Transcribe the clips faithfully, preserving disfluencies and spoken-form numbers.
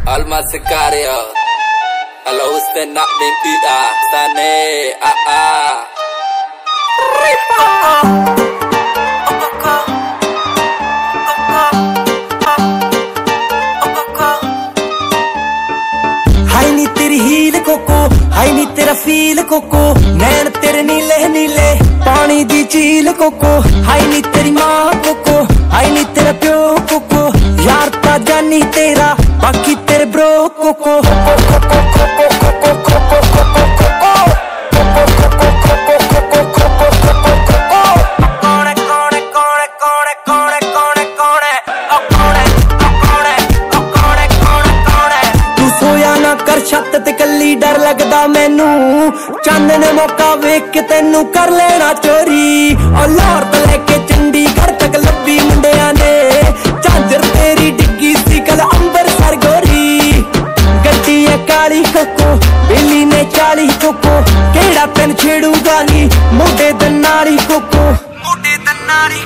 Alma Sicario, hello usted nak mimpi ah sana ah ah. हाय नी तेरी heal cocoa, हाय नी तेरा feel cocoa, नैन तेरे नीले नीले पानी दी झील कोको, हाय नी तेरी माँ कोको, हाय नी तेरा प्यो कोको, यार ता जानी तेरा बाकी तेरे ब्रो कोको। छत ते कल्ली डर लगदा मैनू, चंद ने मौका वेख के तेनू कर लेना चोरी। और लाहौर तो लेके चंडीगढ़ तक लब्बी मुंडिया ने, झांजर तेरी डिग्गी सी कल अंबरसर गोरी। गड्डी है काली कोको, बेली ने चाली कोको, केड़ा पेन छेड़ूगा नी मोटे दनाली कोको, मोटे दनाली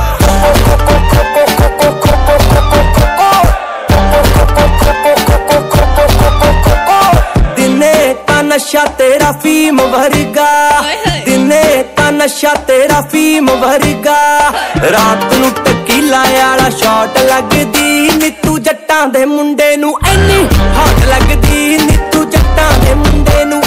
नशा तेरा फीम भरगा, दिने ता नशा तेरा फीम भरगा, रात नू टकीला आला शॉट लगदी, नीतू जट्टां दे मुंडे नू इन्नी हॉट लगदी, नीतू जट्टां दे मुंडे नू